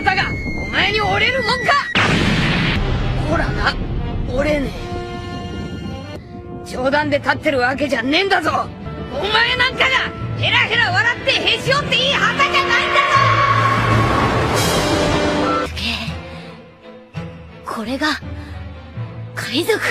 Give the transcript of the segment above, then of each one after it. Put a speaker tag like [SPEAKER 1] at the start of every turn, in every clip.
[SPEAKER 1] 旗がお前に折れるもんか。ほらな、折れねえ。冗談で立ってるわけじゃねえんだぞ。お前なんかがヘラヘラ笑ってへし折っていい旗じゃないんだぞ。
[SPEAKER 2] これが海賊。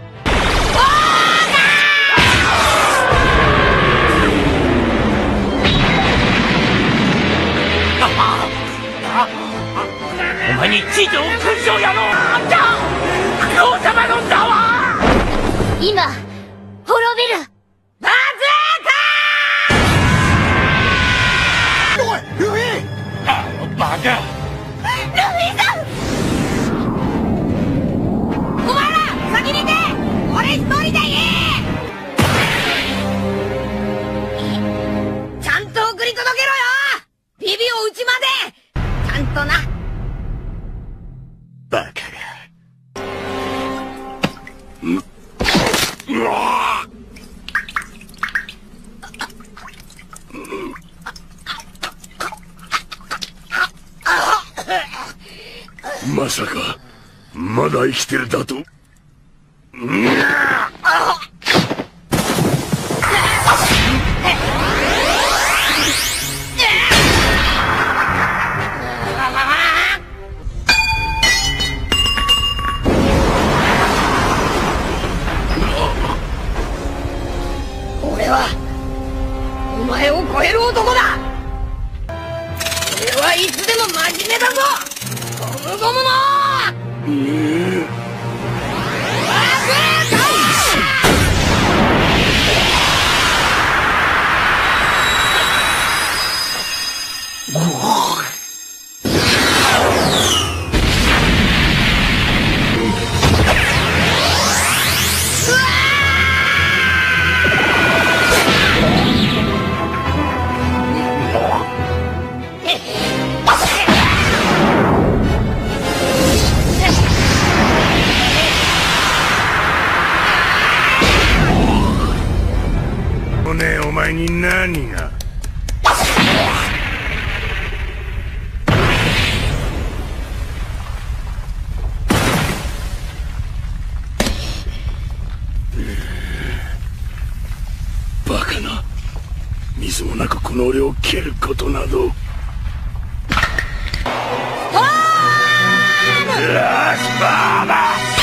[SPEAKER 3] お前に地上勲章やろう。じゃあ王様の座は
[SPEAKER 2] 今滅びる。
[SPEAKER 1] バズーカ。
[SPEAKER 4] おいルフィ。
[SPEAKER 3] バカ。
[SPEAKER 1] ルフィさん、お前ら先に行け。俺一人でいい。ちゃんと送り届けろよ。ビビをうちまでちゃんとな。
[SPEAKER 4] バカが。まさかまだ生きてるだと。
[SPEAKER 1] 俺はお前を超える男だ。俺はいつでも真面目だぞ。ゴムゴムのバズーカ。
[SPEAKER 4] ねえお前に何が。バカな。水もなくこの俺を蹴ることなど。よしバーバ